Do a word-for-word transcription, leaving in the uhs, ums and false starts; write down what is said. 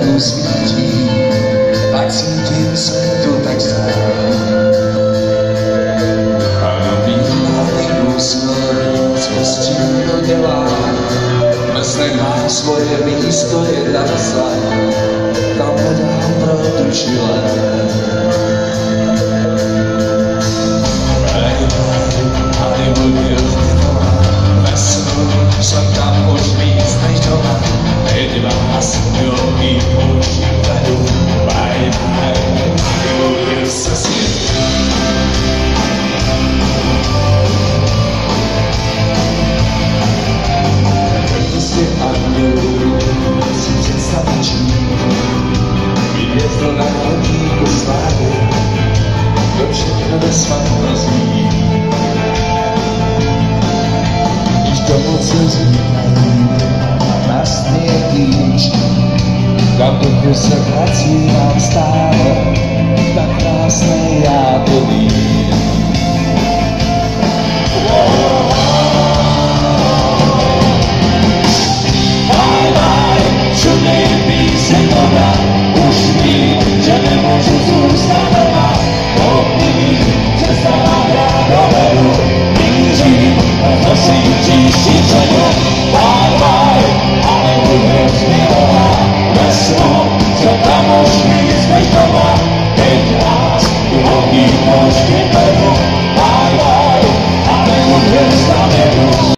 slunko svítí, tak cítím se tu tak sám. A bílý úsměv, co s tím to dělá, myslek má svoje místo, je narosla, tam nedám pro tu šile. Jsem tam už víc než doma, teď vás milý oči vedu, bye bye, miluje se svět. Prostě andělů si představičí, vyvězdl na chodníku slávy, to všechno bez fantazí. Tomu, co zmínají, vlastně víš, kam duchu se vrací nám stále, tak krásné já to vím.